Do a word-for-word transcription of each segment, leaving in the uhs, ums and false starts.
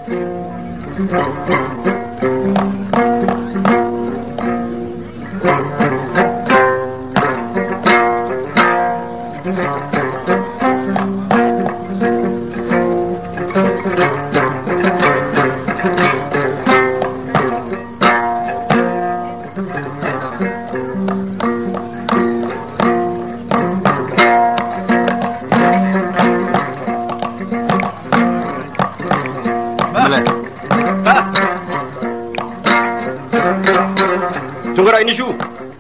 Tungara ini shu.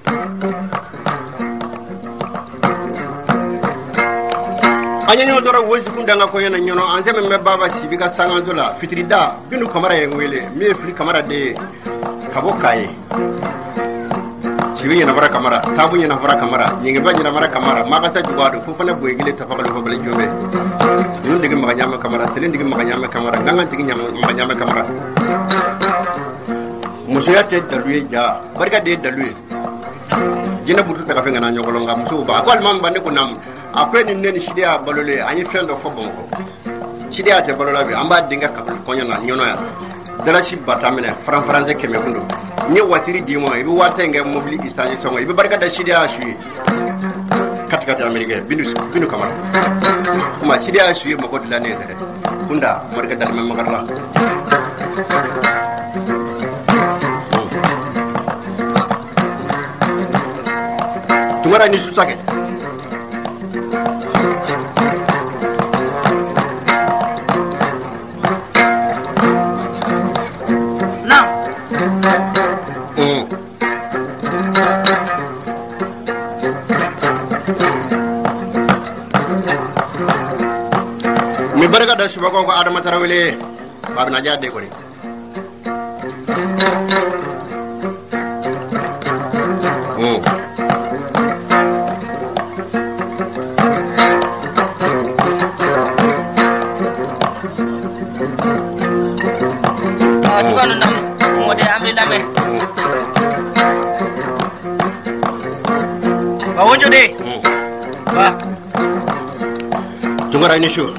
Anya nyo dora wozi kundanga ko yana nyono anze me baba sibika sanga dola fitrida binu kamera yengwele me fli kamera de kabokai sibi yana bara kamera tabu yana bara kamera nyinga ba yana bara kamera magasa jugado fu fana boygile tafakalo fo bele jombe ñun digi maganyama kamera selen digi maganyama kamera nganga digi nyama maganyama kamera muso ya te daluye ja barka de daluye jina butu ta kafe ngana nyogolo nga muso ba ko alman bande ko nam akwe ni neni shidia balole anyi fendo fo bonko shidia te balola be amba dinga kapul konya na nyono ya dala shi batamene fran franze keme kundo ni watiri di mo ibi wata nge mobili isaje songo ibi barka da shidia shi kat kat amerika binu binu kamara kuma shidia shi mo ko dala ne dede kunda marga dal me magarla Tumara ni susake. Now. Mm. Mi baraka da shubako ko Adama Tarawele babna jade ko ni. Mm. Bawonjo de. Ba. Tungara ini shu.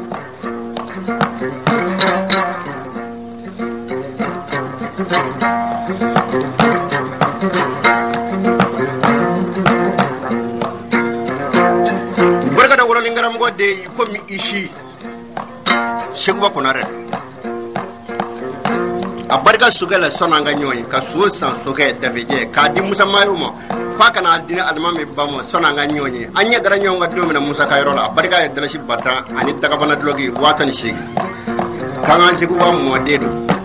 Barka da wurin ngaram gode ko mi ishi. Shegwa kunare. Abarka sugala sonanga nyoyi ka suwo san soke daveje ka di musa mayumo fa kana dina almami bamo sonanga nyonyi anya dara nyonga domina musa kayro la abarka dara shi bata ani daga bana drogi watan shi kanga sigu wa mo dedo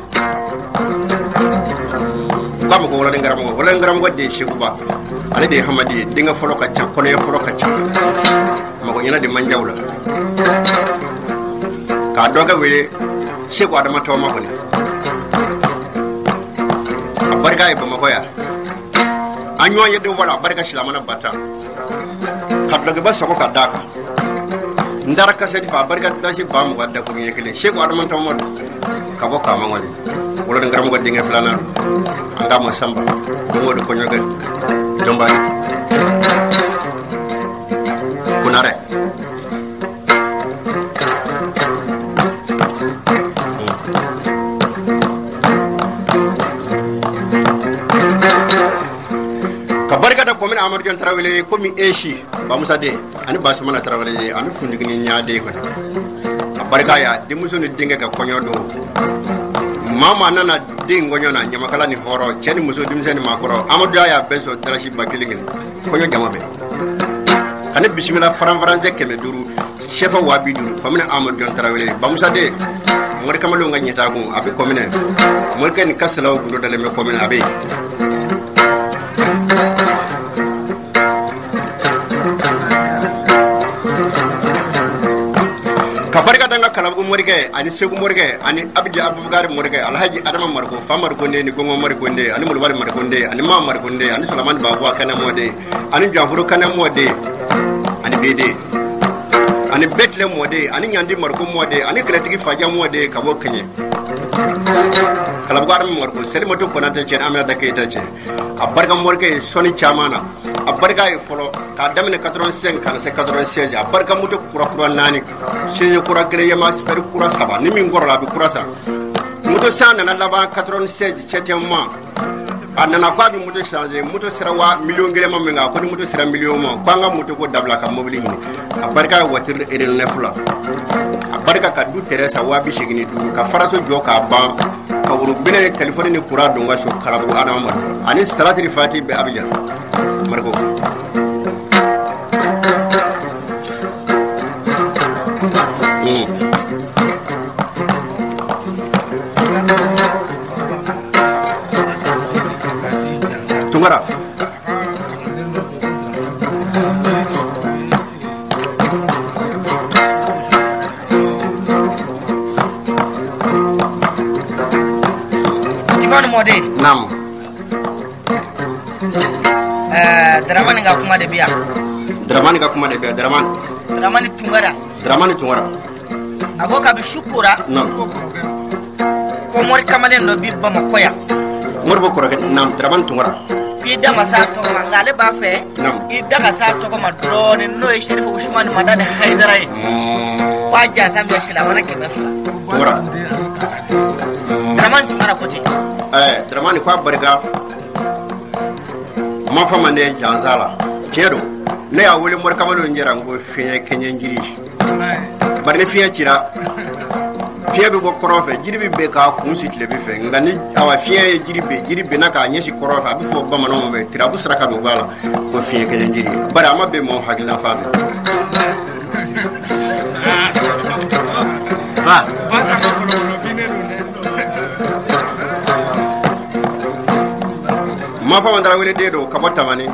bam ko wala ngaram ko wala ngaram ko de shigu ba ale de hamadi dinga folo ka cha kono yo folo ka cha mako ina de manjawla ka doga wele shigu adama to mako ni barka ibo makoya anyo yedin wala barka shilamana bata kadlaga ba soko kadaka ndara kaseti fa barka tashi ba mu wadda ko mi kele shego adman to mod ka boka mangoli wala ngaram go dinga flana anda mo samba do mod ko nyoga jombani kunare komin Amadou Dione Tarawele komi eshi ba musa de ani basumana Tarawele de ani fundi ni nyaade ko barka ya de muso ni dinga ka konyo do mama nana dingo nyona nyama kala ni horo cheni muso dimse ni makoro Amadou ya beso tarashi bakilingi konyo jamabe kane bismillah faram faranje keme duru chefa wabi duru komin Amadou Dione Tarawele ba musa de ngori kamalo nga nyeta ko abi komine mo ken kasalaw ko do dale me komine abi barka danga kalabu morge ani segu morge ani abdi abubakar morge alhaji adama marko famar konde ni gongo marko konde ani mulwar marko konde ani ma marko konde ani sulaman babu kana mode ani jafuru kana mode ani bede ani betle mode ani nyandi marko mode ani kretigi faja mode kabo kenye kalabu gar marko seri moto konata chen amna dakay tache abarga morge soni chamana abarga folo ka damine quatre-vingt-cinq kana se quatre-vingt-seize a barka moto kura kura nani seye kura kele yema super kura saba ni min gorla bi kura sa moto sana na laba quatre-vingt-seize septième mois anana kwa bi moto changer moto sera wa million gele ma menga ko ni moto sera million ma kwa nga moto ko dabla ka mobile ni a barka watir edel nefula a barka ka du teresa wa bi shigini du ka faraso jo ka ba ka wuru bine telephone ni kura do ngaso karabu ana mar ani salatul fati be abijan marko Tungara Gimana mode? Nam. Eh, Dramani enggak kuma de biya. Dramani enggak kuma de biya, Dramani. Dramani Tungara. Dramani Tungara. Ako ka bi shukura. Nam. Ko mori kamalen do bi ba makoya. Morbo ko rek nam Dramani Tungara. Bi da masa to mangale ba fe. Nam. I da ka sa to ko ma drone no e sherifu Usman madane Haidara. Mm. Waja sam ya shila wana ke ba. Tungara. Dramani Tungara ko ti. Eh, Dramani kwa barga. Ma fa mane janzala. Cero. Ne ya wole mor kamalo njera ngo fe kenyen jiri. Bar ne fiya cira. Fiya be go korofe jiri be ka kun sitle be fe ngani awa fiya jiri be jiri be naka nyeshi korofe abi fo ba mano be tira bu sraka be bala ko fiya kenyen jiri. Bara ma be mo hagila fa be. Ba. Ma fa mandara wele dedo kabota mani.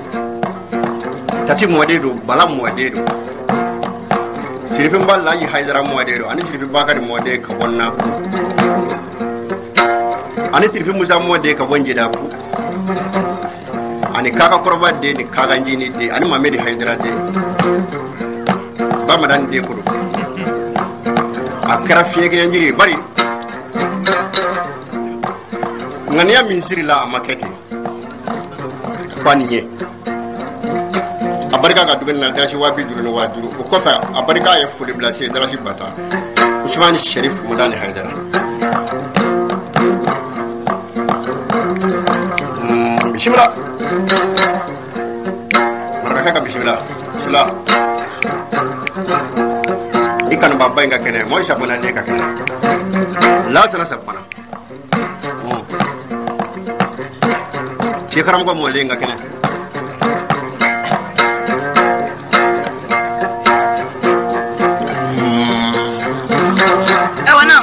Tati mo dedo bala mo dedo. Sirifin balla yi haidara mo dedo ani sirifin bakari mo de kabonna. Ani sirifin musa mo de kabonje da ku. Ani kaka korba de ni kaka njini de ani mamedi haidara de. Ba madan de kudu. Akara fiye njiri bari. Ngania min siri la amakeke. Kwaniye abarika ka dugal na darashi wabi duru no wajuru o kofa abarika ya fuli blase darashi bata Usman Sharif Mudani Haidara mm bismillah maraka ka bismillah bismillah ikan baba inga kene mo sabuna de ka kene la sana sabana mm shekaram ko mo lenga kene eh wana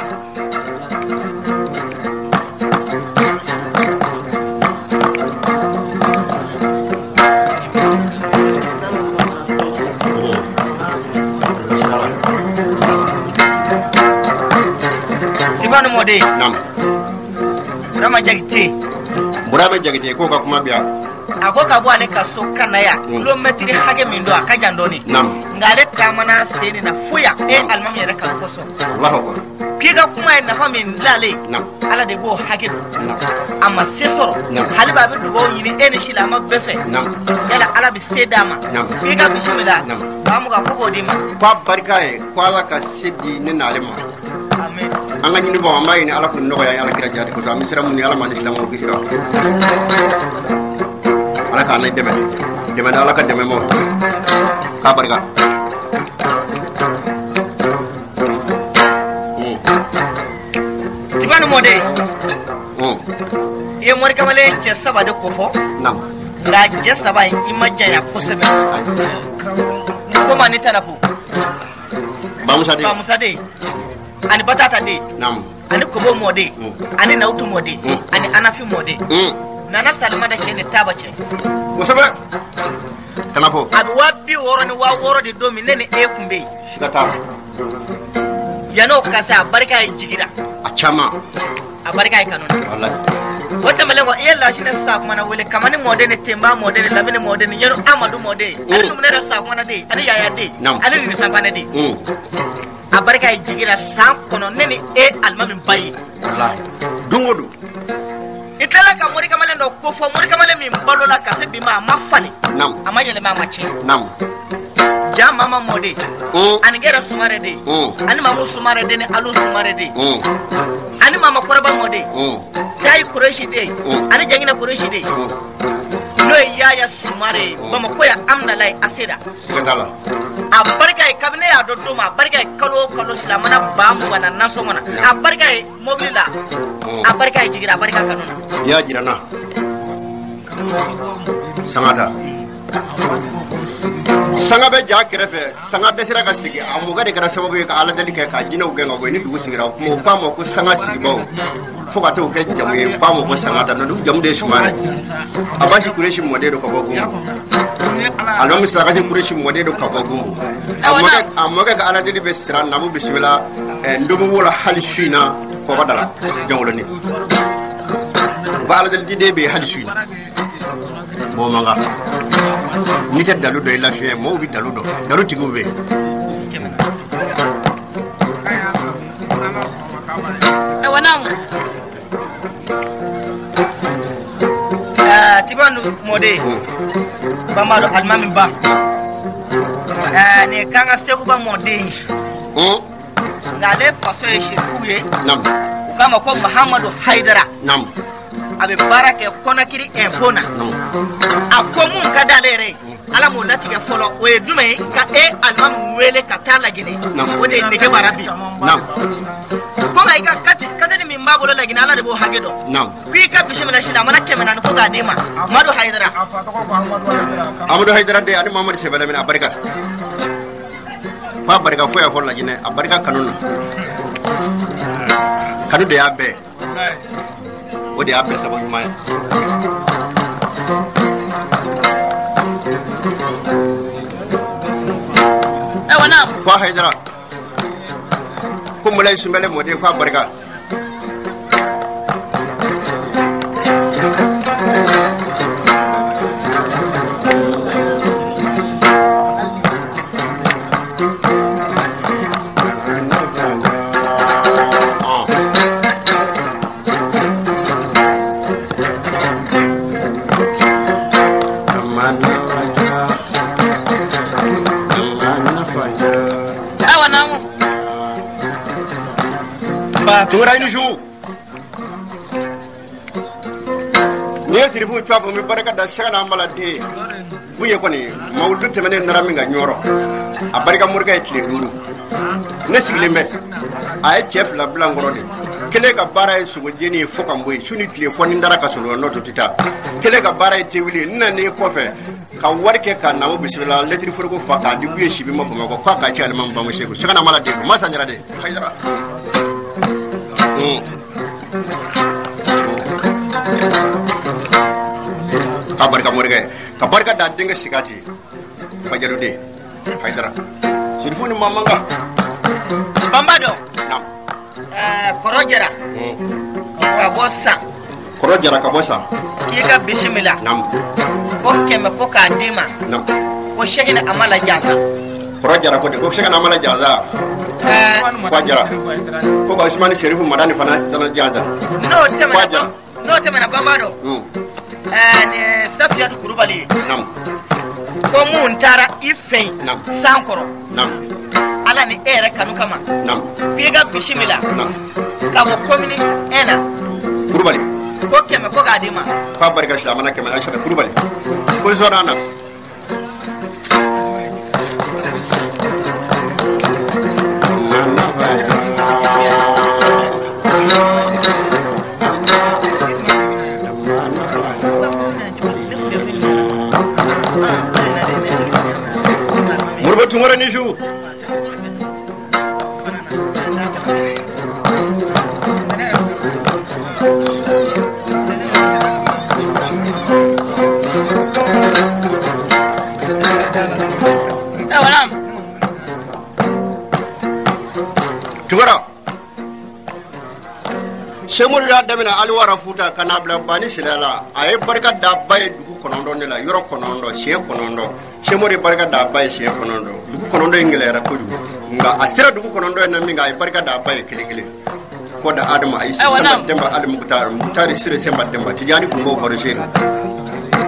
Tibanu mode nam rama jagite burama jagite ko ka kuma biya ako ka bo ale ka so kanaya kilometri hage min do aka jandoni nam ngale kamana seni na fuya e almam yere ka ko so Allahu akbar piga kuma na famin lale nam ala de go hage nam amma sesoro Nam. hali babe do go yini ene shila ma befe nam yala ala bi sedama Nam. piga bismillah Nam. ba mu ga fogo di ma kwa barika e kwa la ka sidi ni nalema amen anga nyini bo amai ni ala kun no ya ala kira jadi ko ami sira mun ni ala man islam ko sira ala ka na deme deme ala ka deme mo ka barika mm tibanu mode mm ye mori kamale ce saba de kofo nam ga je saba imajja ya kusebe ko mani tarafu ba musa de ba musa de ani batata de nam ani kobo mode Mm. ani nautu mode Mm. ani anafi mode mm nana salma da ke ne tabace musabe kana po abi wabi woro ni wa woro di domi nene e kumbe shikata yano kasa barka jigira a chama a barka kanoni wallahi wata malengo yalla shi ne sa kuma na wele kamani mode ne temba mode ne lamine mode ne yano amadu mode ani tumne da sa kuma na de ani yaya de Nam. ani ni sampane de mm a barka jigira san kono nene e almamin bayi wallahi dungodu itala ka mori kamalen do ko fo mori kamalen min balola ka se bima ma fali nam ama yele ma machi nam ja mama mode mm ani gera sumare de mm ani mamu sumare de ni alu sumare de mm ani mama koraba mode mm dai kureshi de ani jangina kureshi de no yaya sumare bama koya amna lai asira sigatala abarka e kabne ya doddo ma barka e kalo kalo silamana bamu wana naso mana abarka e mobilila abarka e jigira abarka kanuna ya jirana sangata sanga be ja kerefe sanga desira ka sigi amuga de kara sababu ka ala dali ka ka jina ugenga go ni dugu sigira mo pa mo ko sanga sigi bawo foka to ke jamu e pa mo ko sanga ta no du jamu de sumare abashi kureshi mo de do ko bogu alo mi saka je kureshi mo de do ko bogu amuga amuga ka ala dali be sira namu bismillah ndomu wala halishina ko badala jawlo ni ba ala dali de be halishina bo manga ni te dalu do la fiye mo bi dalu do dalu tigo be e wanam ah tibanu mode ba malo almami ba eh ne kanga segu ba mode hmm ngale paso e shifuye nam kama ko Muhammadu Haidara nam abe barake konakiri empona nam akomun kadalere ala mo lati ke folo o e dume ka e almam wele ka tala gine o de nege barabi nam ko ga ka kati kada ni min babolo la gine ala de bo hagedo nam wi ka bismillah shi da mana kemena ko ga dema madu haidara amadu haidara de ani muhammad sebala min abarika fa barika fo ya fo la gine abarika kanun kanu de abe o de abe sabo yuma e wana fa haidara ko mulai sumbele mode fa barika Tungra ini ju. Ni sirifu chwa mi baraka da shana malade. Buye koni mawdu temene naraminga nyoro. Abarika murga etli duru. Ne siglembe. Ay chef la blangorode. Kele ka bara su jeni foka mboy suni telefoni ndara ka sunu no tutita. Kele ka bara tewili nna ne kofe. Ka warke ka nawo bismillah letri furgo faka di buye shibi mako mako ka ka ci alman ba mu shego shana malade ma sanjara de haydara. Kabarka murga kabarka da dinga sigati fajaru de haidara sirfuni mamanga bambado nam eh korojera ka bossa korojera ka bossa kika bismillah nam ko keme ko ka dima nam ko shegina amala jasa korojera ko de ko shegina amala jasa eh wajara ko ba usmani sherifu madani fana sana jada no tema wajara no tema na bambado mm eh ne Safiyatu Kurubali nam ko mun tara ife nam sankoro nam ala ni ere kanu kama nam figa bishimila nam ka bo komini ena Kurubali ko keme ko ga dima fa barka shi amana kemal aisha Kurubali ko zona na Murba tungara ni ju tungara semul da damina alwara futa kana bla bani silala ay barka da bay dugu konondo ne la yoro konondo she konondo semore barka da bay she konondo dugu konondo ingele ra kodu nga asira dugu konondo na mi nga ay barka da bay kilingile ko da adama ay sama demba al muqtar muqtar sire semba demba tijani ko ngo baro she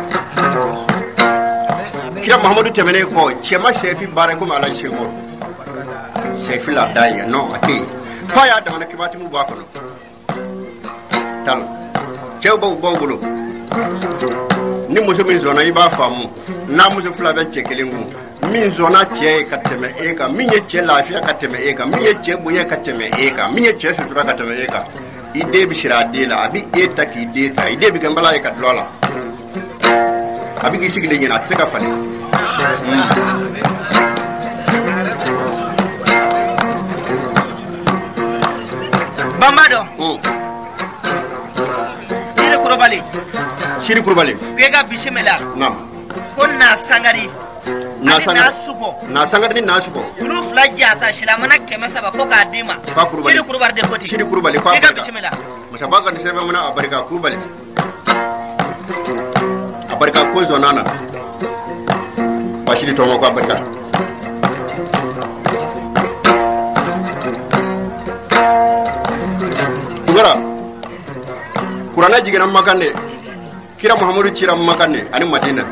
kira Muhammadu tɛmɛnen kɔ cɛ ma sɛfi baara komi Alaji Seku Umaru sɛfi la da ye non a tɛ yen fa y'a damana kibati mu bɔ a kɔnɔ talo cɛw b'aw baw bolo ni muso min sɔnna i b'a faamu n'a muso fila bɛ cɛ kelen kun min sɔnna cɛ ye ka tɛmɛ e kan min ye cɛ lafiya ka tɛmɛ e kan min ye cɛ bonya ka tɛmɛ e kan min ye cɛ sutura ka tɛmɛ e kan i den bi siri a den la a bi e ta k'i den ta i den bi kɛ nbala ye ka dulɔ la a bi k'i sigilen ɲɛna a tɛ se ka falen Bambado Siri Kurubali Siri Kurubali Bega Bishimela Nam Ko na sangari na sangari suko na sangari ni na suko ulu fula jata shila mana kɛmɛ saba ko k'a d'i ma Siri Kurubali de koti Siri Kurubali ko Bega Bishimela Musa baka ni sɛbɛn mana a barika Kurubali a barika ko zonana Bashiri Tongo ko a barika Tugara Kurana jigina makande kira Muhammadu cira makande ani Madina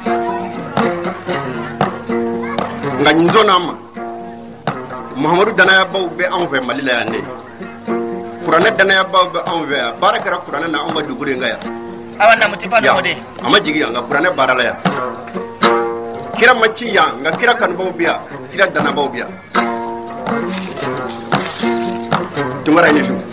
nga nyindo nama Muhammadu danaya baw be an fɛ Mali la yan ne Kurana danaya baw be an fɛ barakara Kurana na an ka dugure nga ya awana mutipa no de ama jigi nga Kurana barala ya kira maci ya nga kira kan baw biya kira dana baw biya tumara ni shu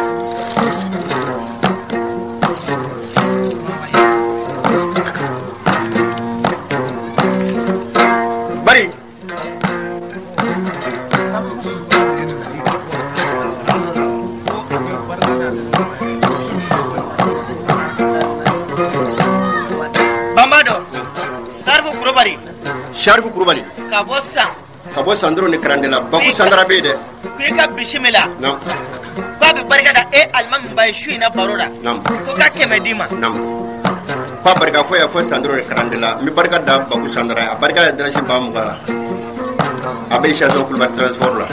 Sharifu Kurubali ka bɔ san ka bɔ Sandro ni Karandela Baku Sandara be de ko i ka bisimila nam ba be barika da e alimami ba ye su in na baro la nam ko ka kɛmɛ di ma nam pa barika fo ya fo Sandro ni Karandela mi barika da Baku Sandara a barika ya drasi ba mugara abe chason Kurubali transport la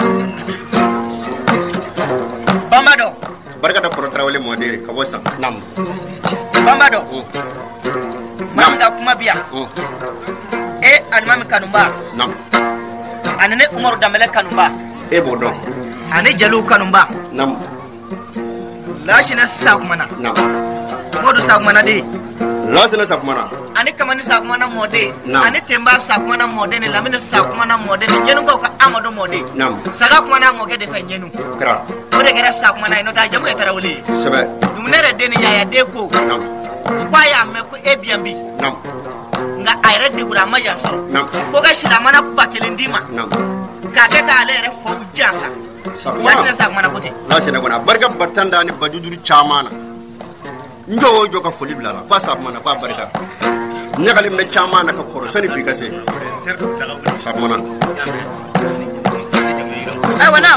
Bambado barika da Portrawele modere ka bɔ san nam Bambado nam da kuma biya e alimami kanumba nam anene Umaru Dambele kanumba e bo don ani Jalu kanumba nam lashina sakumana nam modu sakumana de lazina sakumana ani kamani sakumana mode Nam. ani temba sakumana mode ne lamine sakumana mode ne nyenu ko ka amado mode nam saga kumana mo gede fa nyenu kra o de gera sakumana ino ta jamu e tarawuli sebe dumnere de ne ya ya de ko nam kwa ya me ko e biambi nam nga ayre de gura ma ya so nam ko ga shila mana bakelen dima nam ka ke ka ale re fo jansa sakumana ya sakumana kote lazina gona barika batanda ni baduduru chamana njo jo ka foli bilala kwa sakumana kwa barika nyagali me chamana ka koro sani bigase sakumana ay wana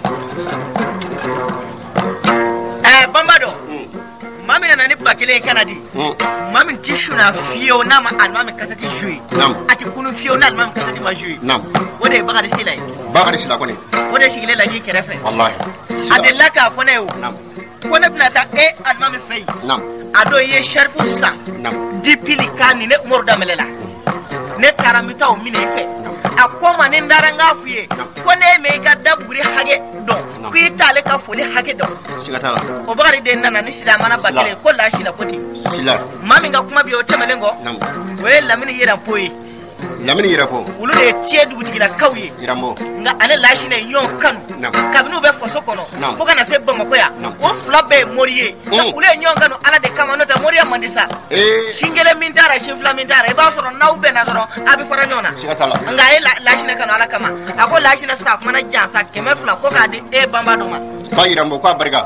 eh Bambado mami na ni bakele kanadi mami tishu na fio na ma almami kasati jui nam ati kunu fio na almami kasati ma jui nam wode bagari silay bagari sila koni wode shigile la ni kerefe wallahi adella ka fone yo nam kone binata e almami fei nam ado ye sharpu sa nam dipili kani ne Umaru Dambele la ne taramita o mine fe akoma ne ndaranga fuye kone me ka daburi hage don ku itale ka foli hage don sigatala o bagari de nana ni sida mana bakele ko la shila koti sila mami nga kuma bi o temelengo nam we lamini yera poyi lamini yira ko ulu de tie dugu tigila kawye irambo nga ale la shila nyon kanu nam kabinu be foso kono Nam. ko kana se Bamako ya Nam. o fula be moriye Mm. ulu nyon kanu ala de kama no ta moriya mandisa eh shingele min dara shifla min dara e ba soro naw be na doro abi fara nyona sigatala nga e la la shila kanu ala kama ako la shila sa kuma na jansa keme fula ko ka di e Bambado ma ba irambo kwa barika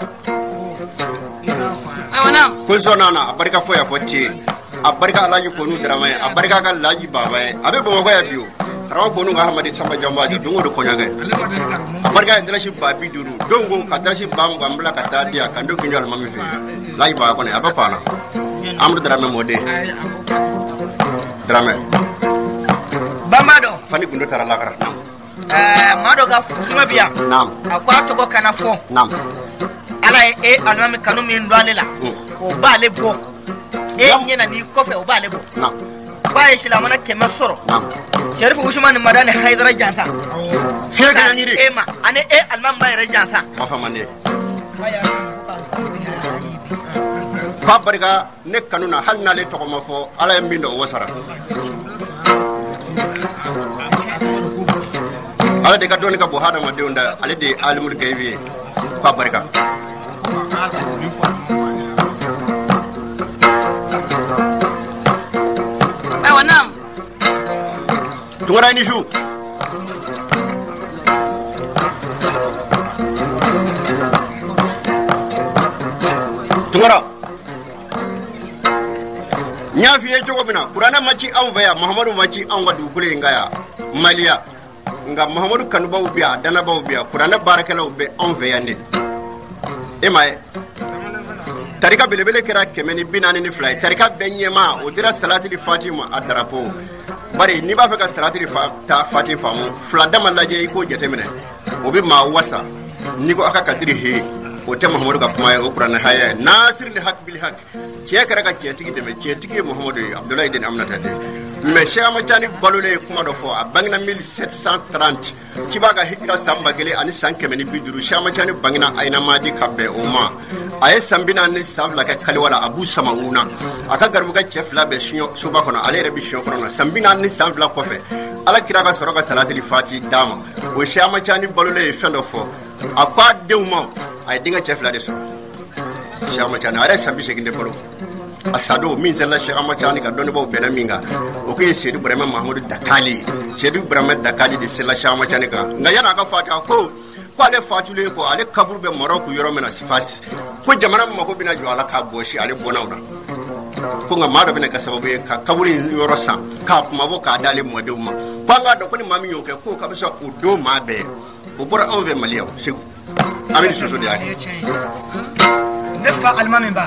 awana kun sonana barika fo ya foti a barika alaji konu drama a barika ga laji baba abe Bamako ya biyo rawa konu ga Hamadi Samba Jamba jo dongo do konyaga a barika drashi babi duru dongo ka drashi bam bambla ka tadia kando kinyo al mami fe laji baba kone aba pana amru drama mode drama Bambado fani gundo tara la kara nam eh mado ga kuma biya nam akwa to ko kana fo nam ala e almami kanu min do ale la o ba le bo e nyena ni kofe o ba le bo nam akwai shi la mana kemer soro nam sharif usman madani haidara jansa fiye ga yanyi de ema ane e alman bayre jansa ma fa mande fa barka ne kanuna hal na le to ma fo ala min do wasara ala de ka doni ka bo hada ma de onda ale de alimul gaybi fa barka ai wannan tungara ni ju tungara nya fiye jogo bina qur'ana maci an vaya muhammadu maci an wadu kule ngaya maliya nga muhammadu kanu bawo biya dana bawo biya qur'ana barakala be an vaya ne e mai tarika belebele kera kemeni binani ni fly tarika benyema o dira salati di fatima adrapo bari ni ba fe ka salati di ta fatima famu fla dama laje ko jete mene o be ma wasa ni ko aka kadiri he o te muhammadu ka kuma o qur'ana haya nasir li haq bil haq ke kara ka ke tigi de me ke tigi muhammadu abdullahi den amnata de me shama tani balole kuma do fo abangna mille sept cent trente ci baga hijra samba gele ani sanke meni biduru shama tani bangna aina madi kabbe o ma aye sambina ni savla ka kalwala abu samauna aka garbuga chefla be shinyo suba kono ale rebi shinyo kono sambina ni savla kofe ala kira ka soroga salati fati dama o shama tani balole fendo fo akwa dewmo ay dinga chefla de so shama tani are sambi seginde balo asado min zalla shi amma tani ga don bawo bena minga o ko yesedu burama mahmudu dakali sedu burama dakali de sella shama tani ga nga yana ga fata ko ko ale fatule ko ale kabur be moroko yoro mena sifati ko jamana mako bina jo ala ka boshi ale bonawna ko nga mado bina ka sababu ka kaburi yoro sa ka kuma bo ka dale mo de umma panga do ko ni mami yoke ko ka bisa o do ma be o bora on ve maliya segu amin soso de ake ne fa almami ba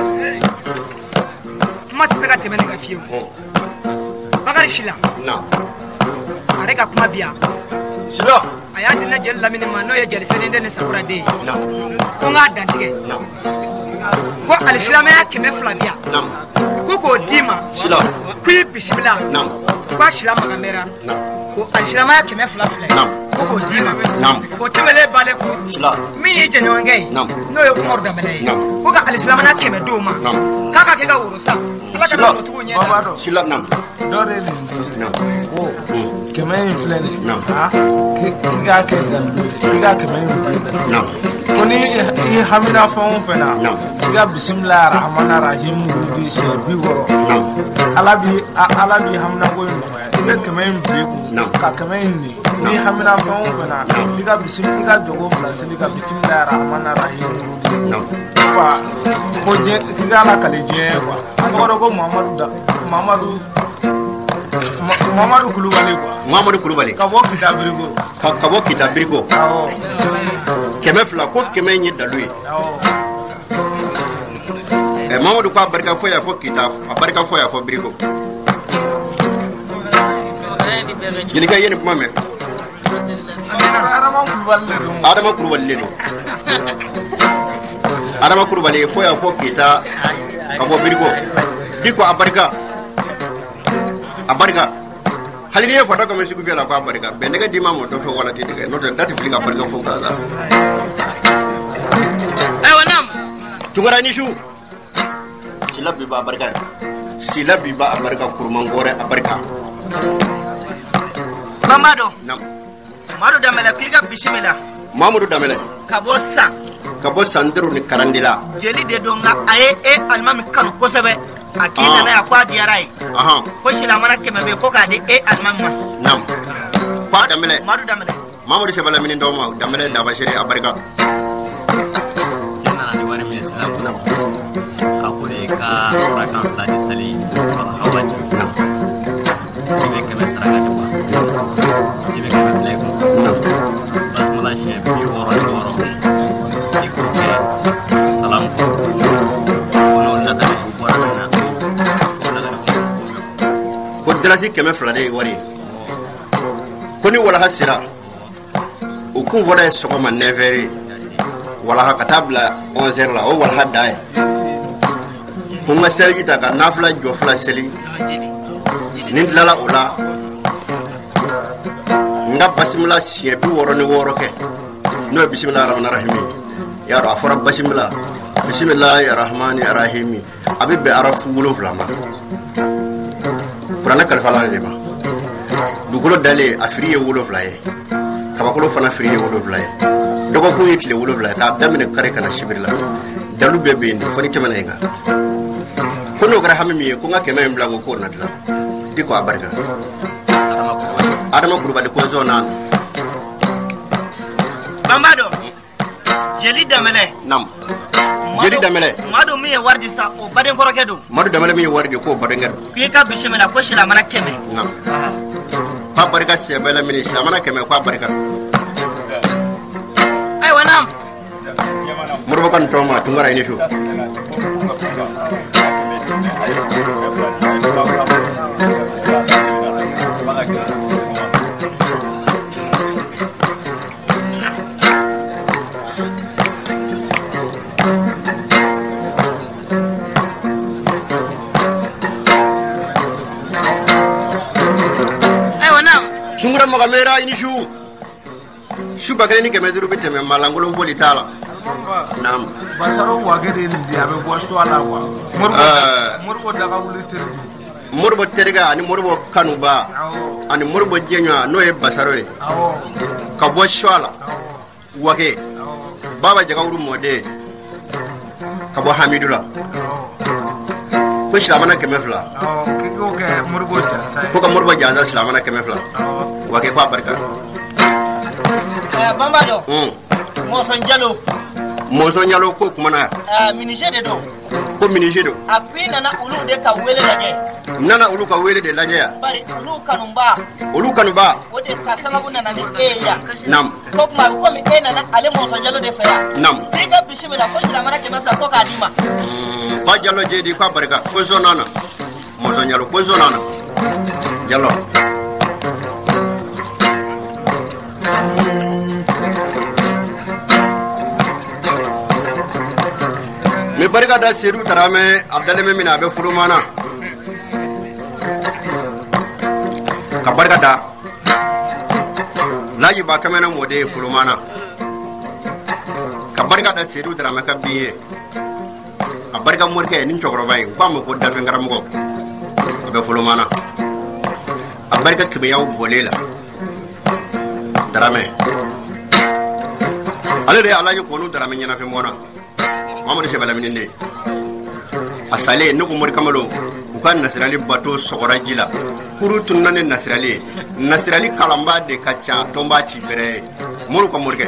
kuma ta saka tebe ne ka fiyo bakar shila na are ka kuma biya shila aya dinna jel lamini ma no ya jel sene ne sakura de na ko nga dantige na ko al shila ya keme flavia na ko ko dima shila ku bismillah na ko shila magamera na ko al shila ya keme flavia na ko ko dima na ko temele bale ko shila mi je no ngai Nam. no yo ko da mele Nam. ko ga al shila na keme do ma Nam. kaka ke ga wuro sa ala ka do to nya da shila na dore ndi na o kemen flene Nam. ha kiga ke dalu kiga kemen na koni i hamina fon fena Nam. kiga bismillahir rahmanir rahim di se bi woro na alabi alabi hamna go no ibe kemen breku Nam. ka kemen ni Nam. ni hamina fon fena Nam. kiga bismillah jogo flan se kiga bismillahir rahmanir rahim na kwa ko je kiga la kale je kwa ngoro go muhammadu da muhammadu Ma- muhammadu kulubali kwa muhammadu kulubali ka bo kitabiri go ka ka bo kitabiriko awo keme fla ko keme nyi dalui awo e muhammadu ko barka fo ya fo kitab barka fo ya fo biriko yini ka yeni kuma me arama kulubali le dum adama kulubali le do adama kulubali fo ya fo kita ka bo biriko diko abarka abarka hali ne foto ko mesiku bela ko abarka be ne ga dima mo do fo wala ti de no to dati fili ka abarka fo ka za ai wannan tungara ni shu silabi ba abarka silabi ba abarka kurman gore abarka mamado nam mado da mele firga bismillah mamudu damele ka bo sa ka bo sandiru ni karandila jeli de donga aye e almami kan ko sebe akina Ah. na akwa diarai aha ko shila mana keme be ko ka de e almami ma nam fa damele mado da mele mamudu sebala mini ndoma damele da bashiri abarka Sena na wani mai sisan nam hakuri ka rakan tadi sali hawaji nam ibe kame saraka tuba ibe kame plego nam basmala she bi woro woro iko ke salam ko wono lata ko bora na wala ga ko ko drasi keme flade wari koni wala hasira o ku wala sokoma neveri wala ha katabla onze heures la o wala hadai ko ngasel ita ka nafla jo fla seli nin lala ola nga basimla sie bi woro ni woro ke no bismillahir rahmanir rahim ya ro afara basimla bismillahir rahmanir rahim abibbe arafu wulo flama qur'ana kal fala de ma dugulo dale afriye wulo flaye kabakolo fana afriye wulo flaye dogo ko yitile wulo flaye ka damine kare kana shibirla dalu bebe indi foni kemana nga kono gara hammi ko ngake men blango ko nadla diko abarga adama groupe de ko zona Mamado jeli damele nam jeli damele mado mi wardi sa o baden koroke do mado damele mi wardi ko baden ngado ki ka bishimela ko shila mana keme nam pa barka se bela mi shila mana keme ko barka ay wanam murbo kan toma tungara ini fu sungura mo kamera ini shu shu bagale ni kemeduru biteme malangolo mboli tala nam basaro wagede ni diabe bo so ala wa murbo murbo daga wulitir murbo terga ani murbo kanuba ani murbo jenya no e basaro e ka bo shwala wage baba jaga wuru mode ka bo hamidula ko shlamana kemefla ko ke murbo ja sai ko ka murbo ja shlamana kemefla wage pa barka eh bambado mm mo son jalo mo son jalo ko kuma na eh minije de do ko minije do apina na ulu de ka wele laje nana ulu ka wele de laje ya bari ulu kanumba ulu kanuba o de ka sababu na ni eya nam ko kuma ko mi ena na ale mo son jalo de fa nam diga bishimela ko shila mana kema fa ko ka dima mm ba jalo je di ko barka ko zonana mo son jalo ko zonana jalo me barka da seru tarame abdale me mina be furumana ka barka da laji ba kamena mode furumana ka barka da seru tarame ka biye a barka morke nin chogro bay ko am ko dafe ngaram go be furumana a barka kibe yaw bolela darame ale de alaji ko nu darame nyana fe mona Mamadou Sebala mininde asale nuko mor kamalo ukan nasrali bato sokora jila kuru tunane nasrali nasrali kalamba de kacha tomba tibere mor ko morge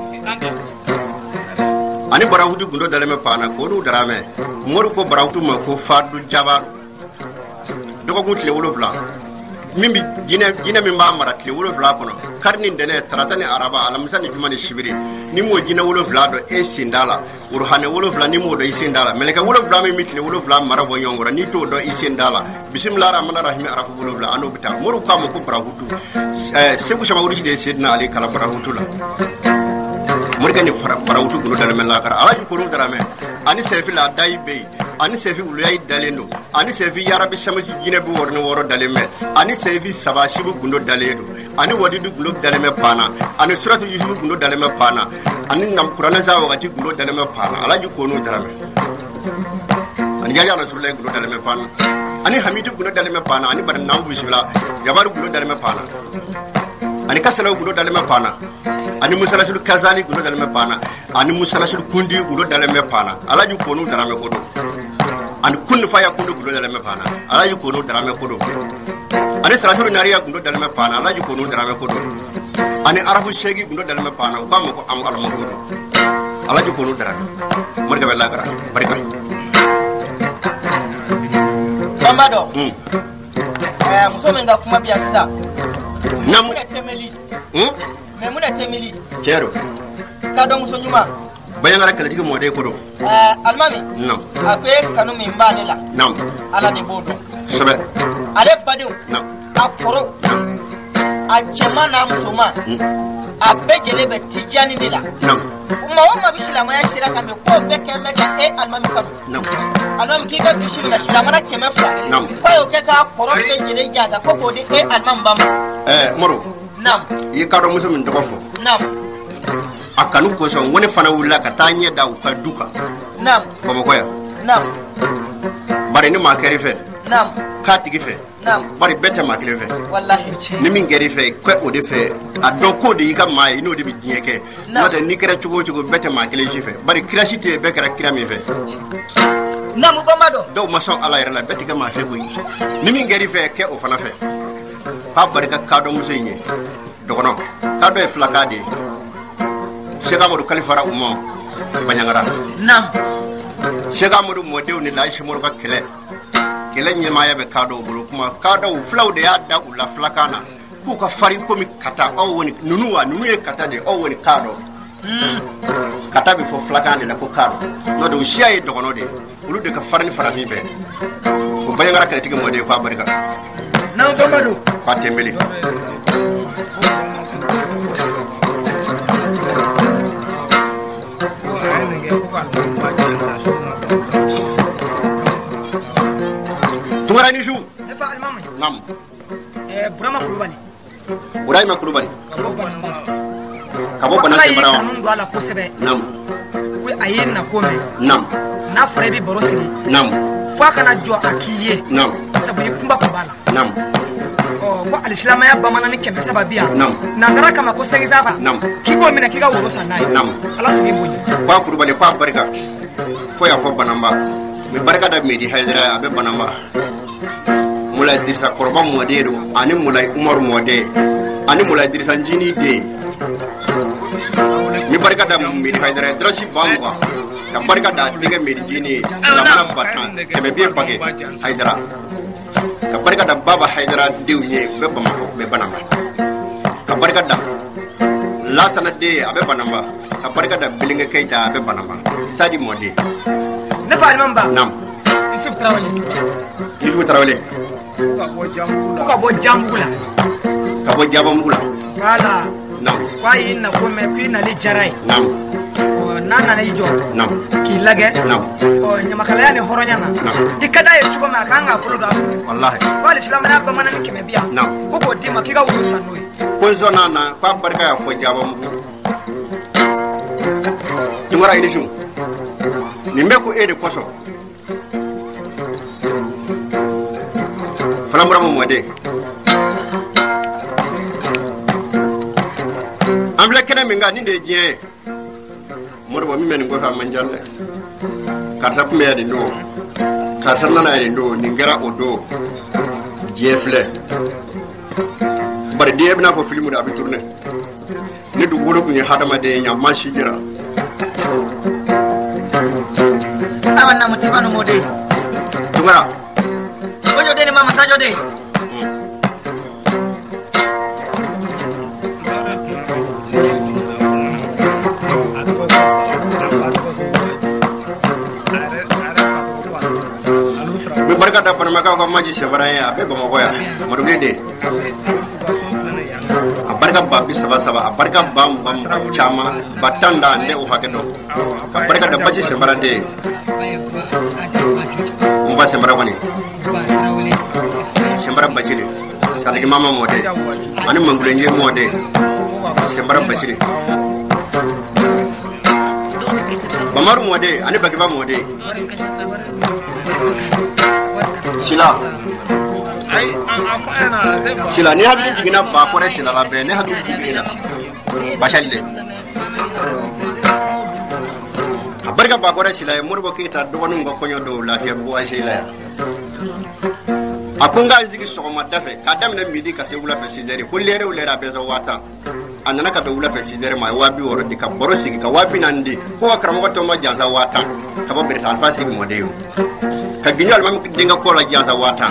ani barawudu gundo daleme pana ko nu darame mor ko barawudu ma ko fadu jabar doko gutle wolo bla mimbi jina jina min ba mara kle wolo bla kono karni dene taratani araba alamsani jumani shibiri ni mo jina wolo bla do e sindala urhane wolo bla ni mo do isindala meleka wolo bla mi mitne wolo bla mara bo nyongora ni to do isindala bismillahir rahmanir rahim arafu wolo bla ano bita moru kam ko brahutu eh sebu sama wuri de sedna ali kala brahutu la morgani brahutu gulo dal men la kara alaji ko no darame ani sefi la dai be ani sefi ulay dalendo ani sefi yarabi samasi jine bu worne woro daleme ani sefi sabashi bu gundo daledo ani wadi du gulo daleme pana ani suratu yusuf gundo daleme pana ani ngam qur'ana sa wakati gundo daleme pana alaji ko no darame ani jaja rasulullah gundo daleme pana ani hamidu gundo daleme pana ani bar nawu bismillah jabar gundo daleme pana ani kasala gundo daleme pana ani musalasul kazali gundo daleme pana ani musalasul kundi gundo daleme pana alaji ko no darame ko do ani kun fa ya kundo gundo daleme pana alaji ko no darame ko do ani salatul nariya gundo daleme pana alaji ko no darame ko do ani arabu shegi gundo daleme pana ko am ko am alamu do alaji ko no darame marga bella gara barka bambado mm eh muso menga kuma biya sisa nam muna temeli mm me muna temeli chero ka do muso nyuma bayangara kala tigi mode ko do eh almami nam akwe kanu mi mbale la nam ala de bodo sobe ale badu nam akoro a jema na muso ma abe jele be tijani de la nam umma umma bishilama ya shira kame ko be keme ka e almami kan nam almami ki ga bishila shilama na keme fa nam ko yo ke ka koro be jele jaza ko ko de e almam bam eh moro nam yi ka do muso min to fo nam akanu ko so woni fana wulla ka tanye da ka duka nam ko mo ko ya nam bare ni ma keri fe nam ka tigi fe nam bari bete ma kele fe wallahi ni min geri fe ko o de fe a don ko de yi ka mai no de bi dieke no de ni kera chugo chugo bete ma kele ji fe bari kirasite be kera kira mi fe nam bamado do ma so ala yara la bete ka ma fe ko ni min geri fe ke o fana fe pa bari ka ka do muso yin do kono ka do e flaka de Sega Modou Kalifara Oumou Banyangara nam Sega Modou Modou ni la shi ka kele kele nyema ya be kado bulu kuma kado flaw de ya da ula flakana ku ka fari komi kata o woni nunu wa nunu e kata de o woni kado mm. kata bi fo flakana de la ko kado no do shiya e dogono de ulu de ka farni farami be ko Banyangara kele tigi Modou ko barika nam Bamado pa tembeli Tungarani ju efa almami nam eh Burama Kulubali Burama Kulubali kabo banamba kabo banamba marawa nungu ala kosebe nam ku ayin na kome nam na frebi borosiri nam fa kana jo akiye nam sabu yikumba kubala nam oh ko alishlama ya bamana ni kembe sababia nam nangara kama ko sengi zafa nam kiko mina kiga worosa nayi nam ala sugi mbunyi kwa Kulubali kwa barika fo ya fo banamba mi barika da medi haydra abe banamba Mulai Dirisa Korba Modero, ani Mulai Umar Mode, ani Mulai Dirisa Njini de. Mi barika da Medi Haidara Drasi Bangwa, ka barika da Diga Medi Jini, Lamana Batan, keme biye pake Haidara. Ka barika da Baba Haidara Diwnye be Bamako be Banamba. Ka barika da Lasana de abe Banamba, ka barika da Bilinga Keita abe Banamba. Sadi Mode. Ne fa almamba. Nam. Yusuf Traoré. Yusuf Traoré. Kuka bo jambula ka bo jabamula wala nam kwa ina kome kwina li jarai nam o nana na ijo nam ki lage nam o nyamakala yani horonya na ikada ye chuko ma kanga kulo da wallahi wala islam na ba manani kime biya nam koko dima kiga wuro sanoi ko zona na kwa barka ya fo jabamu tumara ilishu ni meko ede koso Flamura Mode Amla kena minga ni de je Morbo mi men go fa manjale Karta pu me ndo Karta nana ndo ni ngara odo jefle Bar de bna ko filmu da bi tourner ni du wolo ko ni hadama de nya mashi jira awana mutibano Mode Tungara Ojo de mama sajo de mi barka da panama ka ko maji sebaraya abe ba moya marube de abarka ba bi saba saba abarka bam bam chama batanda nde o hakedo abarka da baji sebarade umba semara woni sembara bajire saligi mama Mode ani mangule nje Mode sembara bajire bamaru Mode ani bakiba Mode sila sila ni hakili jigina ba kore sila la be ni hakili jigina bashalle abarka ba kore sila e murbo kita do wonu ngo konyo do la fe bo sila ya akunga nzigi sogoma dafe kadam na midi ka se wula fe sidere ko lere wulera be zo wata anana ka be wula fe sidere ma wabi woro di ka boro sigi ka wabi nandi ko akram ko to ma janza wata ka bo berta alfa sigi Mode ka ginyal mam dinga ko la janza wata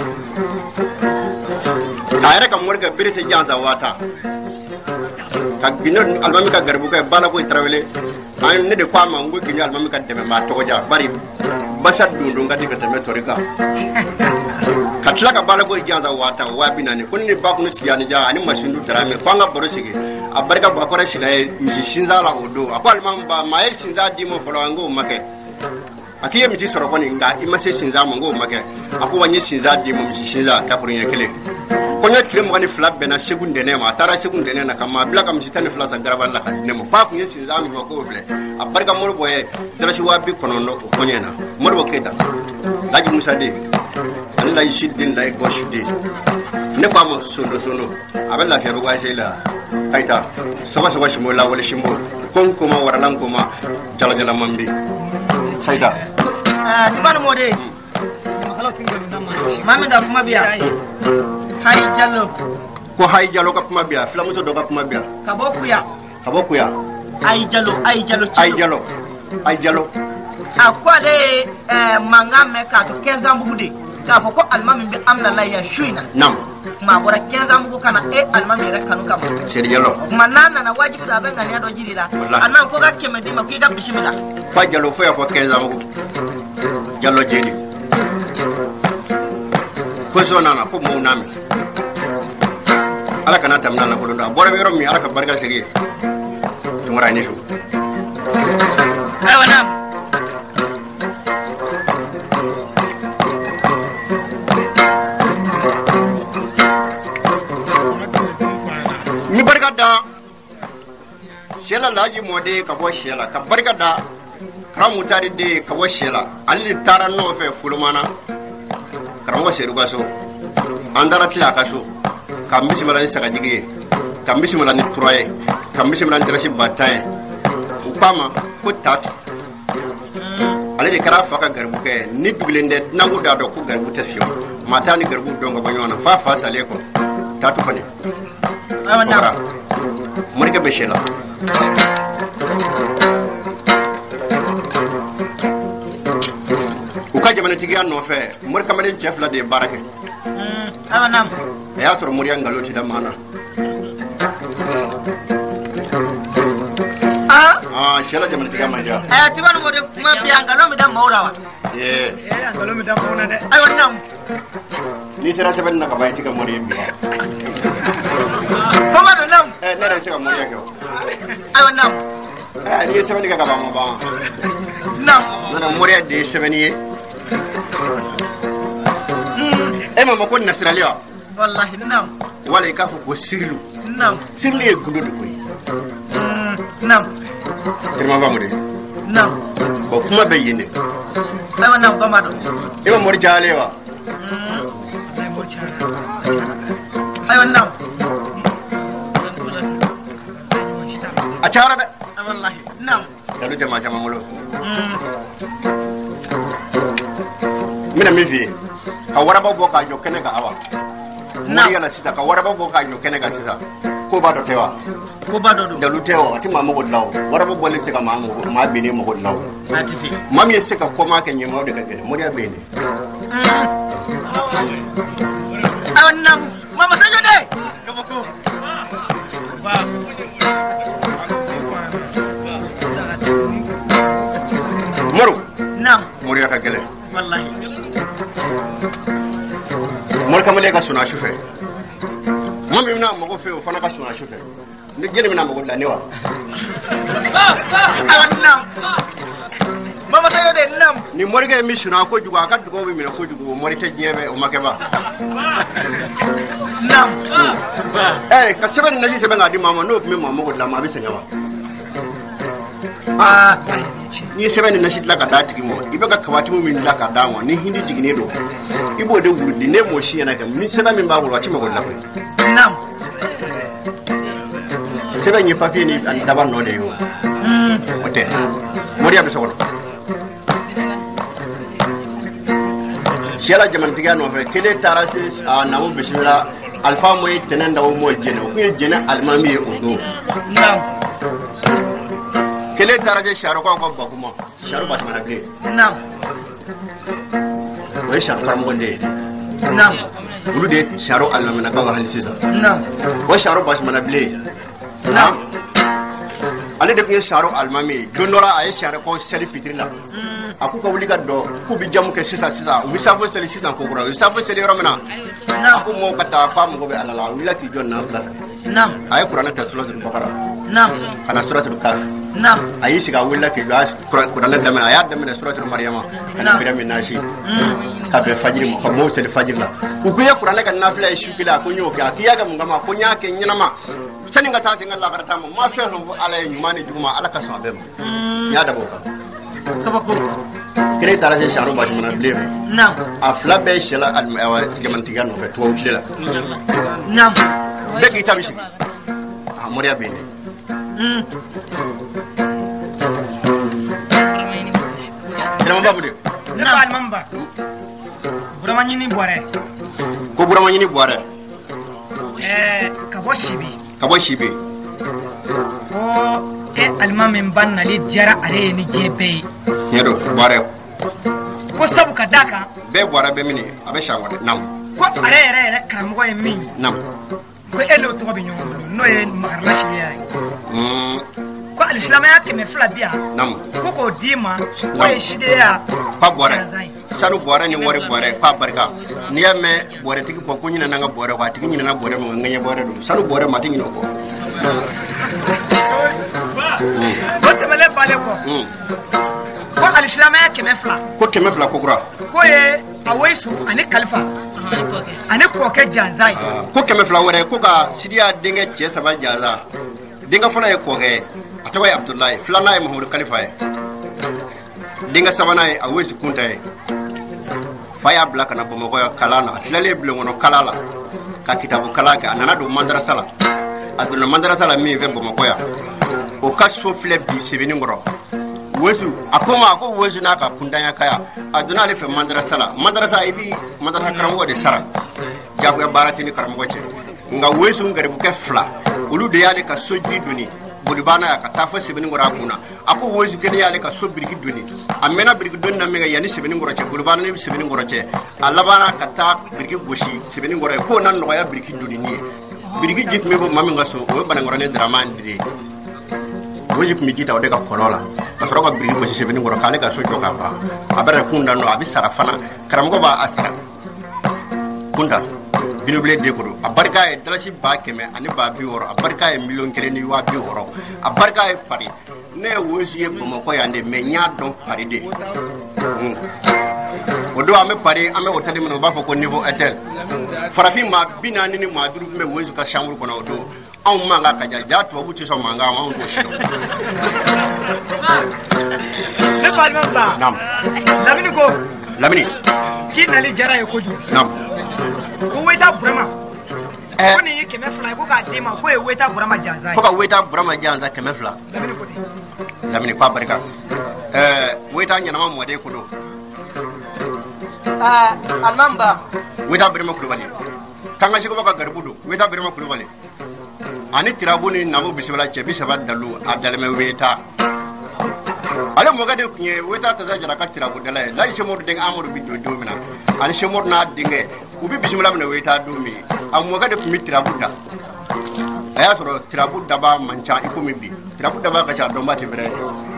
ka era ka morga berta janza wata ka ginyal almami ka garbu ka bala ko trawele an ne de kwa ma ngo ginya almami ka deme ma toja bari basa dundu ngati ka teme torika katla ka bala go janza wata wabina ni kunni ba kunu tijani ja ani masindu drame kwanga boro sigi abarika ba kore shiga mi shinza la odo akwa almam ba ma e sinza dimo folo ngo make akiye mi soro koni nga imase sinza mo ngo make akwa nyi sinza dimo mi shinza ta kurin kele konya tire mo ni flap bena segunde ne ma tara segunde ne na kama blaka mi tane flasa garaba la ka ne mo pa kunye sinza mi ko fle abarika mo boye tara shi wabi konondo konya na mo bo keta laji musa de Allah yishidin da ko shudi ne ba mo sono sono abella fiya ba sai la kaita saba saba shi mo la wala shi mo kon kuma waralan kuma jala jala mambi kaita ah tibana mo de mami da kuma biya hay jallo ko hay jallo ka kuma biya flamu to do ka kuma biya ka bokuya ka bokuya ay jallo ay jallo ay jallo ay jallo akwa de manga me ka to quinze ans bugude ka fo ko almami bi amna la ya shuina nam ma bora quinze ans bugu kana e almami rek kanu kama seri jallo kuma nana na wajibi da ben ngani ado jilila anan ko ga keme dima ko ga bishimila fa jallo fo ya fo quinze ans bugu jallo jeli ko so nana ko mo nami ala kana tamna la ko ndo bora be rom mi ala ka barga seri tumara ni shu ayo nam ni barka da shela laji mode ka bo shela ka barka da kramu tari de ka bo shela alli taran no fe fulmana kramu sheru gaso andara tila ka so kam bismillah ni saka jige kam bismillah ni troye kam bismillah ni drashi bataye upama ko tatu alli kara fa ka garbu ke ni duglende nangu da do ko garbu ta fiyo mata ni garbu donga banyona fa fa sale ko tatu kane awana murke beshela uka jamana tigiya no fe murka maden chef la de barake mm awana ya soro muriya ngaloti da mana ah ah shela jamana tigiya maja eh tibana mo de kuma biya ngalo mi da maurawa eh eh ngalo mi da mauna de awana ni sera seben na ka bay tiga muriya biya Koma do nam eh nere sega muriya ko awana eh ni seben ka ka ba mo ba nam nana muriya de seben ye e mama ko nasraliya wallahi nam wala ka fu ko sirlu nam sirlu e gundo de koy nam terma ba mo de nam ko kuma be yinde awana koma do e mo mor jalewa ayo nam acara da wallahi nam dalu jama jama mulo mina mi fi ka waraba bo ka jo kene ga awa muri yana sisa ka waraba bo ka jo kene ga sisa ko ba do tewa ko ba do do dalu tewa ti ma mo law waraba bo le sika ma mo ma bini mo law atifi mam ye sika ko ma ke nyemo de ka gele muri abende awana mama sajo de kabako moru nam muri ka gele wallahi mor kamale ka suna shufe mam mi na mo ko fe o fana ka suna shufe ni gele mi na mo la newa awana mama sajo de nam ni morge mi suna ko jugo aka dugo mi na ko jugo mori ta jebe o makeba nam eh ka seben na ji seben adi mama no mi mama ko la ma bi senyawa ah ni seben na shi la ka dati mo ibe ka kawati mo min la ka da mo ni hindi digine do ibo de ngurdi ne mo shi yana ka mi seben min ba ko wati mo ko la ko nam seben ni papier ni an daban no de yo mm ote mori abi sokolo shela jaman tiga no fe kele tarasi a namu bismillah alfa moy tenen dawo mo jene ko jene almami e odo nam kele taraje sharo ko ko bakuma sharo bas mana ble nam way sharo kam gonde nam bulu de sharo almami na ka wa halsisa nam wa sharo bas mana ble nam ale de kun ye saro almami don dɔ la a ye sari ko seli fitiri la a ko ka wuli ka dɔ k'u bɛ jamu kɛ sisan sisan u bɛ safo seli sisan ko kura u bɛ safo seli yɔrɔ min na a ko mɔgɔw ka taa k'a mago bɛ ala la a wulila k'i jɔ nafila fɛ a ye kuranɛ ta suratul bakara ka na suratul kafi a y'i sigi a wulila k'i jɔ a kuranɛ daminɛ a y'a daminɛ suratul mariyama ka na bɛrɛ min nasi ka bɛn fajiri ma ka mɔgɔw seli fajiri la u ko ye kuranɛ ka nafila ye su kelen a ko n y'o kɛ a k'i y'a kɛ mun kama ko n y'a kɛ ɲɛnama sani ka taa se n ka lakara taa ma ma fɛn fɛn fɔ ala ye ɲuman ni juguman ala ka sɔn a bɛɛ ma n y'a dabɔ o kan kabako kelen taara se saro basimana bilen ma a fila bɛɛ sɛla jamanatigiya nɔfɛ tubabu tile la bɛɛ k'i ta bɛ sigi a mɔriya bɛ yen kɛlɛma babu de ne ba alimamba burama ɲini bɔrɛ ko burama ɲini bɔrɛ ɛɛ ka bɔ sibi ka bɔ sibi ko e alima min ba nali diyara ale ye ni diɲɛ bɛɛ ye tiɲɛ don bɔrɛ ko sabu ka d'a kan bɛɛ bɔrɛ bɛ min a bɛ san wɛrɛ nam ko ale yɛrɛ yɛrɛ karamɔgɔ ye min nam ko e n'o tɔgɔ bɛ ɲɔgɔn bolo n'o ye makarala sibiya ye ko alisilamaya kɛmɛ fila bi yan ko k'o d'i ma k'o ye sideya fa bɔrɛ sanu bɔrɛ ni wari bɔrɛ k'a barika n'i y'a mɛn bɔrɛtigi fɔ ko ɲinɛna n ka bɔrɛ kɔ a tigi ɲinɛna bɔrɛ ma ŋɛɲɛ bɔrɛ don sanu bɔrɛ ma tɛ ɲinɛ o kɔ ko tɛmɛlen balen kɔ ko alisilamaya kɛmɛ fila ko kɛmɛ fila ko kura ko ye Awaisu ani kalifa ani kɔkɛ janza ye ko kɛmɛ fila wɛrɛ ko ka sidiya denkɛ cɛ saba janza denkɛ fɔlɔ ye kɔkɛ a tɔgɔ ye Abdulayi filanan ye Mahamadu kalifa ye denkɛ sabanan ye Awaisu kunta ye fa y'a bila ka na Bamakɔ ya kalan na a tilalen bulon kɔnɔ kalan la ka kitabu kalan kɛ a nana don madarasa la a donna madarasa la min fɛ Bamakɔ ya o ka so filɛ bi Sebenikɔrɔ Wesu a ko ma ko Wesu n'a ka kuntanya kaya a donna ale fɛ madarasa la madarasa i bi madarasa karamɔgɔ de sara jagoya baara tɛ ni karamɔgɔ cɛ nka Wesu garibukɛ fila olu de y'ale ka so jiri doni bolibana ya ka taa fɔ Sebenikɔrɔ a kunna a ko Wesu kelen y'ale ka so biriki doni a mɛnna biriki doni na min kɛ yanni Sebenikɔrɔ cɛ bolibana ni Sebenikɔrɔ cɛ a labanna ka taa biriki gosi Sebenikɔrɔ ye k'o na nɔgɔya biriki doni ni ye biriki ji tun bɛ bɔ maa min ka so o ye Banankɔrɔni Daraman Dire Wesu tun bɛ ji ta o de ka kɔlɔn la ka sɔrɔ ka biriki gosi Sebenikɔrɔ k'ale ka so jɔ ka ban a bɛ kun da nɔ a bɛ sara fana karamɔgɔ b'a a sara kunda binubile dekoro a barika ye dalasi ba kɛmɛ ani ba bi wɔɔrɔ a barika ye miliyɔn kelen ni waa bi wɔɔrɔ a barika ye pari ne ye Wesu ye Bamakɔ yan de mais n y'a dɔn pari de o don an bɛ pari an bɛ hôtel min na u b'a fɔ ko niveau hôtel farafin maa bi naani ni maa duuru tun bɛ Wesu ka chambre kɔnɔ o don anw mankan ka ja ja tubabu tɛ sɔn mankan anw t'o si dɔn. ne ba alimamba naam Lamini ko Lamini k'i nali diyara ye kojugu naam ko Weyita Burama ko nin ye kɛmɛ fila ye ko k'a d'e ma ko ye Weyita Burama janza ye ko ka Weyita Burama janza kɛmɛ fila Lamini ko ten Lamini k'a barika ɛɛ Weyita ɲɛnama mɔden ko don Ah, alimamba Weyita Birama Kulubali k'an ka Sekubɛ ka garibu don Weyita Birama Kulubali ani Tirabu ni Namu bisimila cɛ bi saba dalu a dalemɛ Weyita ale mɔkɛ de tun ye Weyita Tasa Jara ka Tirabu dala ye Laji Semodu denkɛ Amadu bi don don min na ani Semodu n'a denkɛ u bi bisimila minɛ Weyita don min a mɔkɛ de tun bɛ Tirabu da a y'a sɔrɔ Tirabu daba man ca i komi bi Tirabu daba ka ca dɔnba tɛ bɛrɛ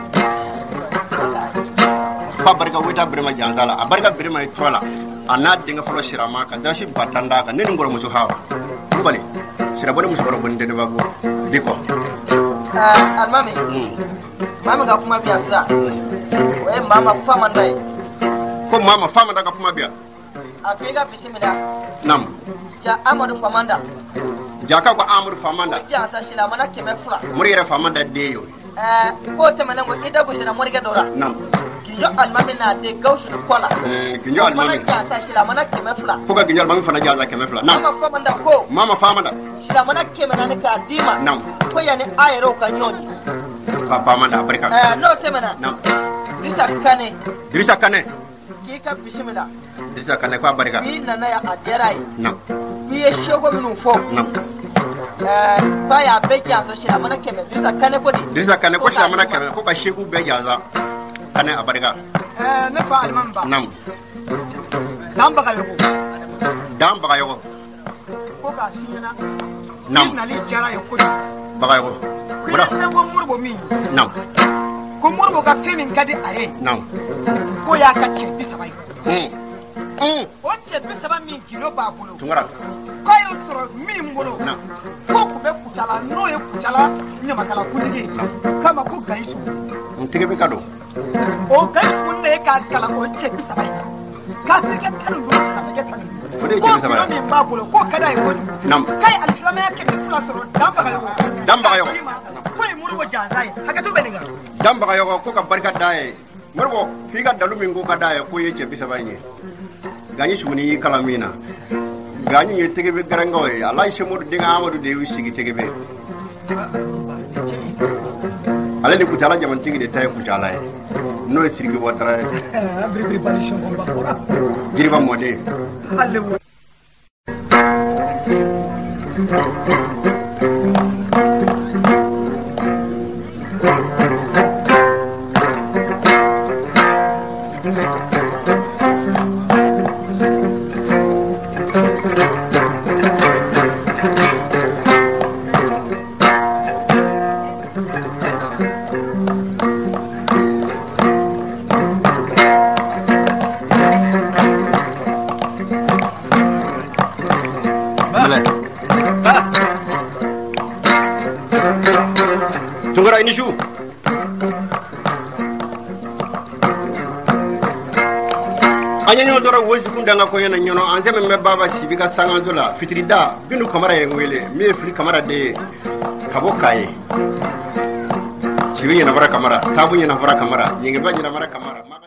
fa barika Weyita Birama janza la a barika Birama ye tura la a n'a denkɛ fɔlɔ Sirama ka darasi ba tan d'a kan ne ni n kɔrɔmuso Hawa Kulubali Sirabɔ ni musokɔrɔba ni deniba bɔ bi kɔ alimami maa min ka kuma bi yan sisan o ye maa ma Famanda ye ko maa ma Famanda ka kuma bi yan a ko i ka bisimila naam ja Amadu Famanda jaka ko Amadu Famanda jansa silamana kɛmɛ fila mori yɛrɛ Famanda den ye o ye ɛɛ k'o tɛmɛnen ko i da gosira morikɛ dɔ la naam Ginjɔ alimami n'a den Gawusu ni kɔ la Ginjɔ alimami jansa silamana kɛmɛ fila ko ka Ginjɔ alimami fana jansa kɛmɛ fila naam Mama Famanda ko Mama Famanda silamana kɛmɛ naani k'a d'i ma naam ko yanni a yɛrɛw ka ɲɔgɔn ye ka Famanda barika ɛɛ n'o tɛmɛna naam Dirisa Kane Dirisa Kane k'i ka bisimila Dirisa Kane ko a barika k'i nana yan a diyara ye naam k'i ye seko minnu fɔ naam ɛɛ ba y'a bɛɛ jansa silamana kɛmɛ Dirisa Kane ko di Dirisa Kane ko silamana kɛmɛ ko ka seku bɛɛ jansa Kane a barika ɛɛ ne fa alimamba naam dan Bagayogo dan Bagayogo ko k'a si ɲɛna naam k'i nali diyara ye kojugu bagayo Kuna ko murbo min. nam Ko murbo ka femin kadi are. nam Ko ya ka ce bisa bai. hmm hmm O ce bisa ba min kilo ba bolo. tungara Ko yo soro min bolo. nam Ko ku be kutala no ye kutala nyama kala kunigi. Kama ko gaisu. ntege be kado O gaisu ne ka kala o ce bisa bai. Ka se ka tanu do sa ke tanu. O de ce bisa bai. Ko min ba bolo ko kada ye woni. nam Kai alfama ya ke fula soro damba ga yo. Damba ga yo. Ko ye murbo jazai. Haka to beninga. dan bagayo ko ka barka daye marbo fi ga dalu min go ka daye ko yece bisa bayni gani shuni yi kalamina gani ye tege be garango e allah shemur dinga amadu de wi sigi tege be ala ni kutala jaman tigi de tay kutala e no sirgi wotara Abri preparation ko ba pora. jiriba mode Alle tungara ini shu anya nyo dora wosi kundanga ko yana nyono anze me baba sibika sanga dola fitrida binu kamara ye ngwele me fli kamara de kabokaye sibi yana bara kamara tabu yana bara kamara nyinge ba yana bara kamara